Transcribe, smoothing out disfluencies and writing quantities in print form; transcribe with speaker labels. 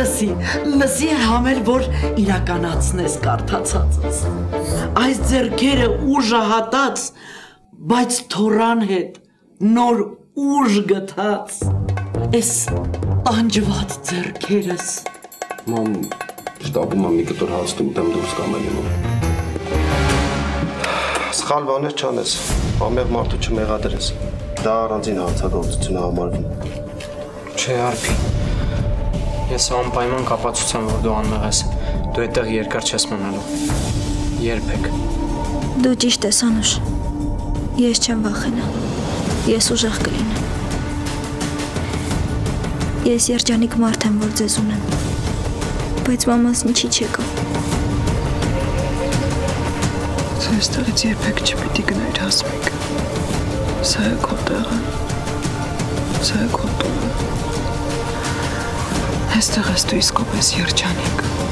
Speaker 1: լսի համել, որ իրականացնես կարդացածս։ Այս ձեռքերը ուժահատած, բայց թորան հետ նոր ուժ գտած, այս տանջված ձեռքերս։
Speaker 2: Մամ, շտաբում եմ մի կտոր հաստում դեմ դուրս կամել իմ։ Սխալ բաներ չանես, ամեղ մարդու չմեղադրես, դա առանձին հարցագործություն է համարվում։
Speaker 3: Չէ, Արփի, ես անպայման կապացուցեմ, որ դու անմեղ ես, դու այդտեղ երկար չես մնալու, երբեք։
Speaker 4: Դու ճիշտ ես, Անուշ, ես չեմ վախենա, ես ուժեղ կլինեմ։ Ես երջանիկ մարդ եմ, որ ձեզ ունեմ, բայց մամաս ինչի չեկա։
Speaker 5: Այստեղից երբեք չպիտի գնայր Հասմիկ, սա է քո տեղը, սա է քո տունը, այստեղ ես դու իսկապես երջանիկ։